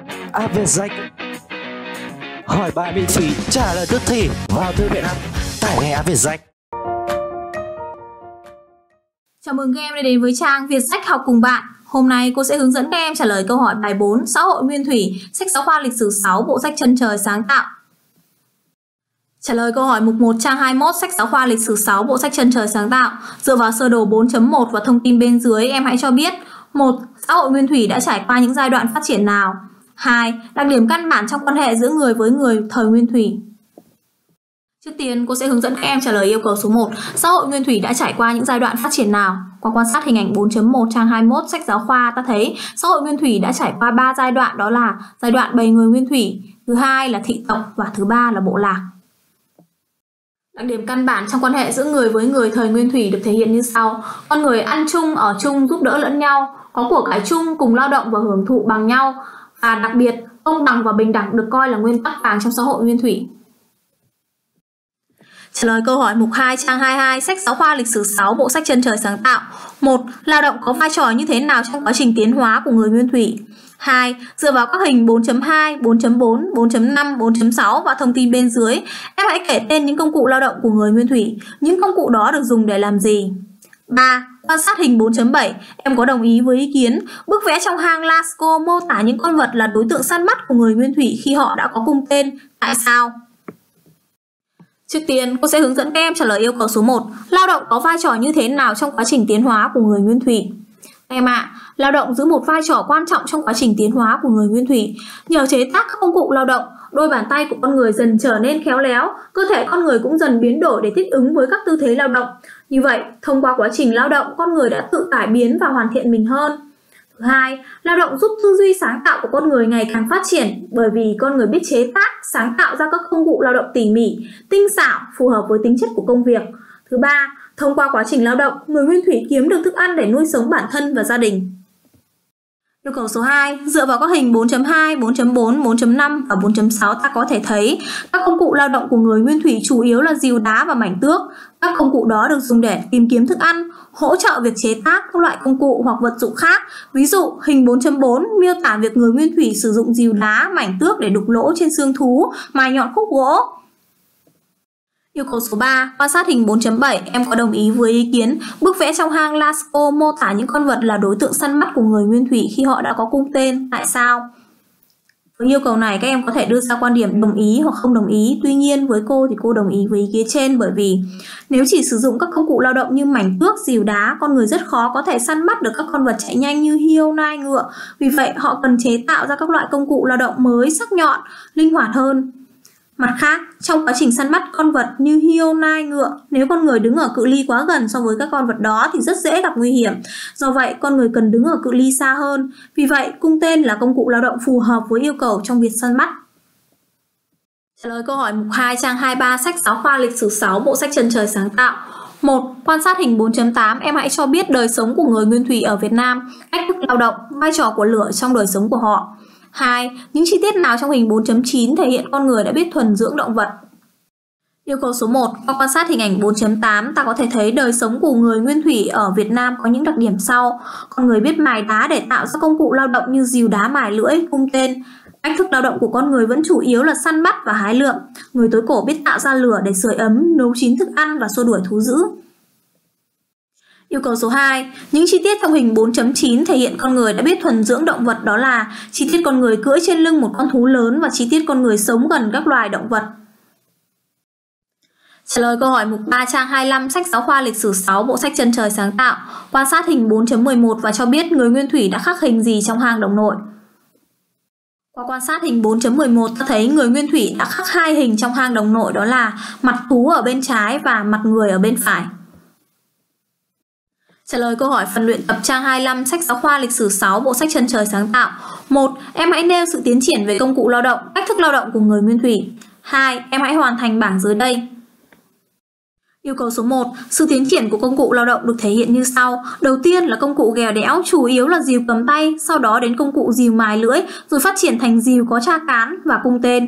AVSAC. Hỏi bài miễn phí, trả lời tức thì vào thư viện app, tải ngay AVSAC. Chào mừng các em đã đến với trang Vietssách học cùng bạn. Hôm nay cô sẽ hướng dẫn các em trả lời câu hỏi bài 4 Xã hội nguyên thủy, sách giáo khoa lịch sử 6, bộ sách Chân trời sáng tạo. Trả lời câu hỏi mục 1 trang 21 sách giáo khoa lịch sử 6, bộ sách Chân trời sáng tạo. Dựa vào sơ đồ 4.1 và thông tin bên dưới, em hãy cho biết: 1. Xã hội nguyên thủy đã trải qua những giai đoạn phát triển nào? 2. Đặc điểm căn bản trong quan hệ giữa người với người thời nguyên thủy. Trước tiên, cô sẽ hướng dẫn các em trả lời yêu cầu số 1. Xã hội nguyên thủy đã trải qua những giai đoạn phát triển nào? Qua quan sát hình ảnh 4.1 trang 21 sách giáo khoa, ta thấy xã hội nguyên thủy đã trải qua 3 giai đoạn, đó là giai đoạn bầy người nguyên thủy, thứ hai là thị tộc và thứ ba là bộ lạc. Đặc điểm căn bản trong quan hệ giữa người với người thời nguyên thủy được thể hiện như sau: con người ăn chung, ở chung, giúp đỡ lẫn nhau, có của cải chung, cùng lao động và hưởng thụ bằng nhau, và đặc biệt công bằng và bình đẳng được coi là nguyên tắc vàng trong xã hội nguyên thủy. Trả lời câu hỏi mục 2 trang 22 sách giáo khoa lịch sử 6, bộ sách Chân trời sáng tạo. 1. Lao động có vai trò như thế nào trong quá trình tiến hóa của người nguyên thủy? 2. Dựa vào các hình 4.2, 4.4, 4.5, 4.6 và thông tin bên dưới, em hãy kể tên những công cụ lao động của người nguyên thủy. Những công cụ đó được dùng để làm gì? 3. Quan sát hình 4.7, em có đồng ý với ý kiến bức vẽ trong hang Lascaux mô tả những con vật là đối tượng săn bắt của người nguyên thủy khi họ đã có cung tên. Tại sao? Trước tiên, cô sẽ hướng dẫn các em trả lời yêu cầu số 1. Lao động có vai trò như thế nào trong quá trình tiến hóa của người nguyên thủy? Em ạ, lao động giữ một vai trò quan trọng trong quá trình tiến hóa của người nguyên thủy. Nhờ chế tác các công cụ lao động, đôi bàn tay của con người dần trở nên khéo léo, cơ thể con người cũng dần biến đổi để thích ứng với các tư thế lao động. Như vậy, thông qua quá trình lao động, con người đã tự cải biến và hoàn thiện mình hơn. Thứ hai, lao động giúp tư duy sáng tạo của con người ngày càng phát triển, bởi vì con người biết chế tác, sáng tạo ra các công cụ lao động tỉ mỉ, tinh xảo, phù hợp với tính chất của công việc. Thứ ba, thông qua quá trình lao động, người nguyên thủy kiếm được thức ăn để nuôi sống bản thân và gia đình. Yêu cầu số 2, dựa vào các hình 4.2, 4.4, 4.5 và 4.6, ta có thể thấy các công cụ lao động của người nguyên thủy chủ yếu là rìu đá và mảnh tước. Các công cụ đó được dùng để tìm kiếm thức ăn, hỗ trợ việc chế tác các loại công cụ hoặc vật dụng khác. Ví dụ, hình 4.4 miêu tả việc người nguyên thủy sử dụng rìu đá, mảnh tước để đục lỗ trên xương thú, mài nhọn khúc gỗ. Yêu cầu số 3, quan sát hình 4.7, em có đồng ý với ý kiến bức vẽ trong hang Lascaux mô tả những con vật là đối tượng săn bắt của người nguyên thủy khi họ đã có cung tên. Tại sao? Với yêu cầu này, các em có thể đưa ra quan điểm đồng ý hoặc không đồng ý. Tuy nhiên, với cô thì cô đồng ý với ý kiến trên, bởi vì nếu chỉ sử dụng các công cụ lao động như mảnh tước, rìu đá, con người rất khó có thể săn bắt được các con vật chạy nhanh như hươu, nai, ngựa. Vì vậy, họ cần chế tạo ra các loại công cụ lao động mới, sắc nhọn, linh hoạt hơn. Mặt khác, trong quá trình săn bắt con vật như hươu, nai, ngựa, nếu con người đứng ở cự ly quá gần so với các con vật đó thì rất dễ gặp nguy hiểm. Do vậy, con người cần đứng ở cự ly xa hơn. Vì vậy, cung tên là công cụ lao động phù hợp với yêu cầu trong việc săn bắt. Trả lời câu hỏi mục 2 trang 23 sách giáo khoa lịch sử 6, bộ sách Chân trời sáng tạo. 1. Quan sát hình 4.8, em hãy cho biết đời sống của người nguyên thủy ở Việt Nam, cách thức lao động, vai trò của lửa trong đời sống của họ. 2. Những chi tiết nào trong hình 4.9 thể hiện con người đã biết thuần dưỡng động vật? Yêu cầu số 1, qua quan sát hình ảnh 4.8, ta có thể thấy đời sống của người nguyên thủy ở Việt Nam có những đặc điểm sau. Con người biết mài đá để tạo ra công cụ lao động như rìu đá, mài lưỡi, cung tên. Cách thức lao động của con người vẫn chủ yếu là săn bắt và hái lượm. Người tối cổ biết tạo ra lửa để sưởi ấm, nấu chín thức ăn và xua đuổi thú dữ. Yêu cầu số 2, những chi tiết trong hình 4.9 thể hiện con người đã biết thuần dưỡng động vật, đó là chi tiết con người cưỡi trên lưng một con thú lớn và chi tiết con người sống gần các loài động vật. Trả lời câu hỏi mục 3 trang 25 sách giáo khoa lịch sử 6, bộ sách Chân trời sáng tạo. Quan sát hình 4.11 và cho biết người nguyên thủy đã khắc hình gì trong hang Đồng Nội. Qua quan sát hình 4.11, ta thấy người nguyên thủy đã khắc hai hình trong hang Đồng Nội, đó là mặt thú ở bên trái và mặt người ở bên phải. Trả lời câu hỏi phần luyện tập trang 25 sách giáo khoa lịch sử 6, bộ sách Chân trời sáng tạo. 1. Em hãy nêu sự tiến triển về công cụ lao động, cách thức lao động của người nguyên thủy. 2. Em hãy hoàn thành bảng dưới đây. Yêu cầu số 1, sự tiến triển của công cụ lao động được thể hiện như sau. Đầu tiên là công cụ ghèo đẽo, chủ yếu là rìu cầm tay, sau đó đến công cụ rìu mài lưỡi, rồi phát triển thành rìu có tra cán và cung tên.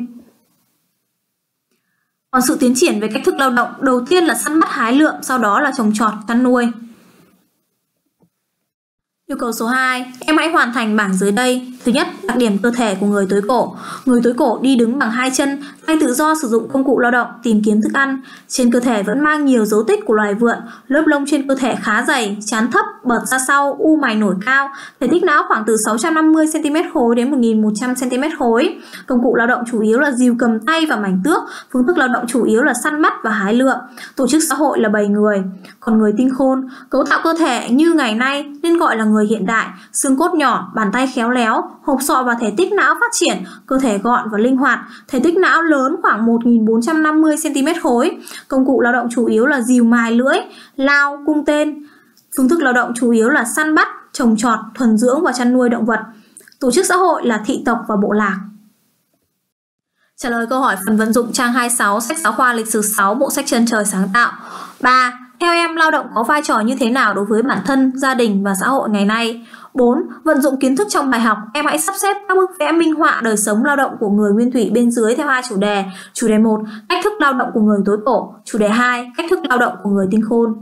Còn sự tiến triển về cách thức lao động, đầu tiên là săn bắt hái lượm, sau đó là trồng trọt, chăn nuôi. Yêu cầu số 2, em hãy hoàn thành bảng dưới đây. Thứ nhất, đặc điểm cơ thể của người tối cổ. Người tối cổ đi đứng bằng hai chân, tay tự do sử dụng công cụ lao động tìm kiếm thức ăn. Trên cơ thể vẫn mang nhiều dấu tích của loài vượn, lớp lông trên cơ thể khá dày, trán thấp, bợt ra sau, u mày nổi cao, thể tích não khoảng từ 650 cm khối đến 1100 cm khối. Công cụ lao động chủ yếu là dìu cầm tay và mảnh tước, phương thức lao động chủ yếu là săn bắt và hái lượm. Tổ chức xã hội là bầy người. Còn người tinh khôn, cấu tạo cơ thể như ngày nay nên gọi là người hiện đại, xương cốt nhỏ, bàn tay khéo léo, hộp sọ và thể tích não phát triển, cơ thể gọn và linh hoạt, thể tích não lớn khoảng 1450 cm khối. Công cụ lao động chủ yếu là dìu mài lưỡi, lao, cung tên. Phương thức lao động chủ yếu là săn bắt, trồng trọt, thuần dưỡng và chăn nuôi động vật. Tổ chức xã hội là thị tộc và bộ lạc. Trả lời câu hỏi phần vận dụng trang 26 sách giáo khoa lịch sử 6 bộ sách Chân Trời Sáng Tạo. 3. Theo em, lao động có vai trò như thế nào đối với bản thân, gia đình và xã hội ngày nay? 4. Vận dụng kiến thức trong bài học, em hãy sắp xếp các bức vẽ minh họa đời sống lao động của người nguyên thủy bên dưới theo hai chủ đề. Chủ đề 1, cách thức lao động của người tối cổ. Chủ đề 2, cách thức lao động của người tinh khôn.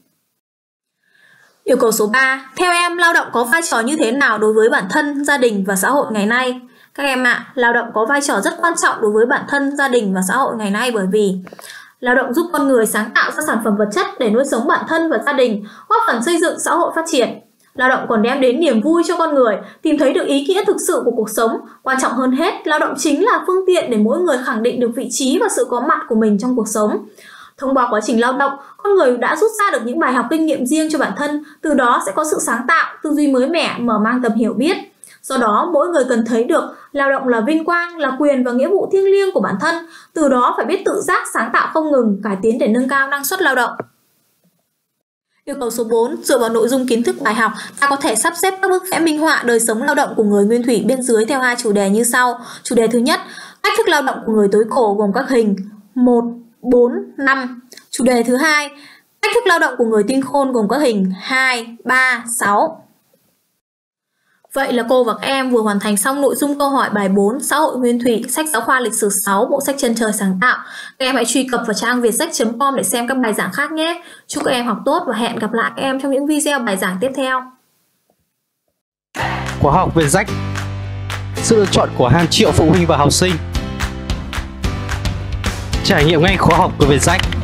Yêu cầu số 3, theo em, lao động có vai trò như thế nào đối với bản thân, gia đình và xã hội ngày nay? Các em ạ, lao động có vai trò rất quan trọng đối với bản thân, gia đình và xã hội ngày nay bởi vì lao động giúp con người sáng tạo ra sản phẩm vật chất để nuôi sống bản thân và gia đình, góp phần xây dựng xã hội phát triển. Lao động còn đem đến niềm vui cho con người, tìm thấy được ý nghĩa thực sự của cuộc sống. Quan trọng hơn hết, lao động chính là phương tiện để mỗi người khẳng định được vị trí và sự có mặt của mình trong cuộc sống. Thông qua quá trình lao động, con người đã rút ra được những bài học kinh nghiệm riêng cho bản thân, từ đó sẽ có sự sáng tạo, tư duy mới mẻ, mở mang tầm hiểu biết. Do đó, mỗi người cần thấy được lao động là vinh quang, là quyền và nghĩa vụ thiêng liêng của bản thân, từ đó phải biết tự giác sáng tạo không ngừng, cải tiến để nâng cao năng suất lao động. Yêu cầu số 4, dựa vào nội dung kiến thức bài học, ta có thể sắp xếp các bức vẽ minh họa đời sống lao động của người nguyên thủy bên dưới theo hai chủ đề như sau. Chủ đề thứ nhất, cách thức lao động của người tối cổ gồm các hình 1, 4, 5. Chủ đề thứ hai, cách thức lao động của người tinh khôn gồm các hình 2, 3, 6. Vậy là cô và các em vừa hoàn thành xong nội dung câu hỏi bài 4 xã hội nguyên thủy, sách giáo khoa lịch sử 6 bộ sách Chân Trời Sáng Tạo. Các em hãy truy cập vào trang vietzac.com để xem các bài giảng khác nhé. Chúc các em học tốt và hẹn gặp lại các em trong những video bài giảng tiếp theo. Khóa học Vietzac, sự lựa chọn của hàng triệu phụ huynh và học sinh. Trải nghiệm ngay khóa học của Vietzac.